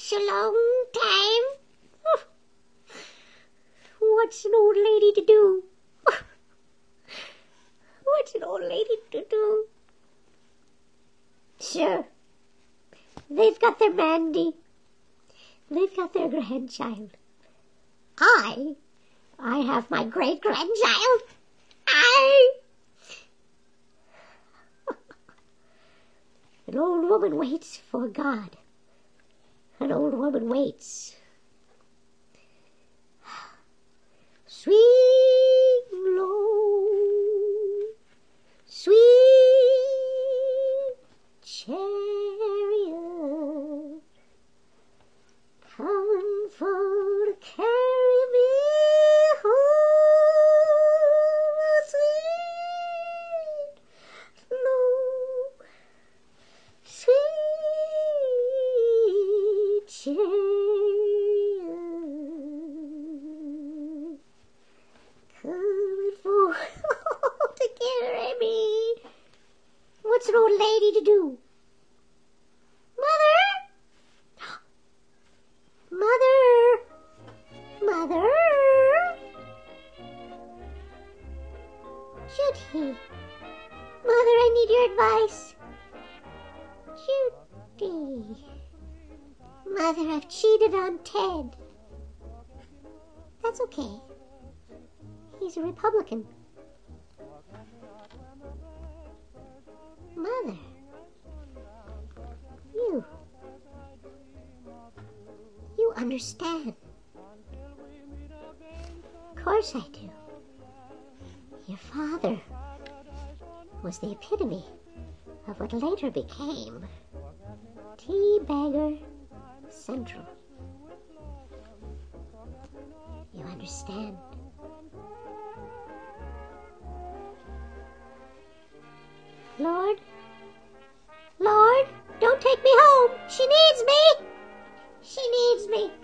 such a long time. What's an old lady to do? What's an old lady to do? Sure, they've got their Mandy. They've got their grandchild. I have my great-grandchild. An old woman waits for God. An old woman waits. Swing low, sweet chariot, coming for to carry me home, sweet low, sweet chariot, coming for to carry me. What's an old lady to do? Mother! Mother! Judy! Mother, I need your advice. Judy! Mother, I've cheated on Ted. That's okay. He's a Republican. Mother, you understand. Of course I do. Your father was the epitome of what later became Teabagger Central. You understand? Lord, don't take me home. She needs me. She needs me.